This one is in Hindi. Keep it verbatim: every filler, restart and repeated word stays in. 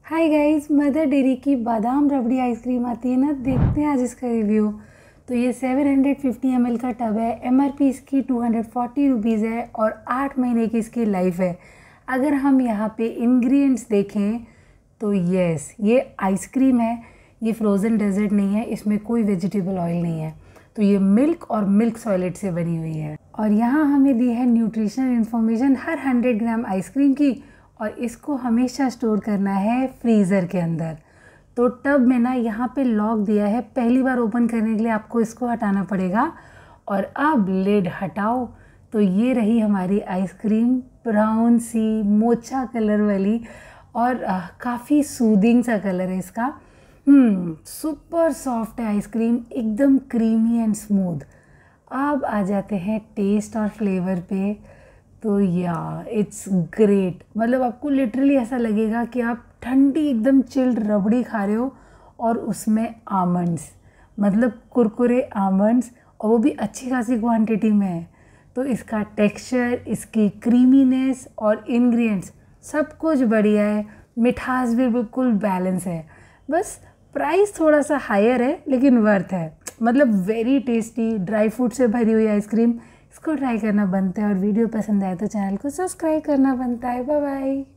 हाय गाइस, मदर डेयरी की बादाम रबड़ी आइसक्रीम आती है ना, देखते हैं आज इसका रिव्यू। तो ये सेवन हंड्रेड फिफ्टी एम एल का टब है। एमआरपी इसकी टू हंड्रेड फोर्टी रुपीज़ है और आठ महीने की इसकी लाइफ है। अगर हम यहाँ पे इंग्रेडिएंट्स देखें तो यस, ये आइसक्रीम है, ये फ्रोज़न डेजर्ट नहीं है, इसमें कोई वेजिटेबल ऑयल नहीं है। तो ये मिल्क और मिल्क सॉलिड से बनी हुई है। और यहाँ हमें दी है न्यूट्रिशनल इन्फॉर्मेशन हर हंड्रेड ग्राम आइसक्रीम की, और इसको हमेशा स्टोर करना है फ्रीज़र के अंदर। तो टब में ना यहाँ पे लॉक दिया है, पहली बार ओपन करने के लिए आपको इसको हटाना पड़ेगा। और अब लिड हटाओ तो ये रही हमारी आइसक्रीम, ब्राउन सी मोचा कलर वाली, और काफ़ी सूदिंग सा कलर है इसका। हम्म सुपर सॉफ्ट है आइसक्रीम, एकदम क्रीमी एंड स्मूथ। अब आ जाते हैं टेस्ट और फ्लेवर पे। तो या इट्स ग्रेट, मतलब आपको लिटरली ऐसा लगेगा कि आप ठंडी एकदम चिल्ड रबड़ी खा रहे हो, और उसमें आमंड्स, मतलब कुरकुरे आमंड्स, और वो भी अच्छी खासी क्वांटिटी में है। तो इसका टेक्सचर, इसकी क्रीमीनेस और इंग्रेडिएंट्स सब कुछ बढ़िया है। मिठास भी बिल्कुल बैलेंस है। बस प्राइस थोड़ा सा हायर है लेकिन वर्थ है। मतलब वेरी टेस्टी ड्राई फ्रूट से भरी हुई आइसक्रीम, इसको ट्राई करना बनता है। और वीडियो पसंद आए तो चैनल को सब्सक्राइब करना बनता है। Bye bye.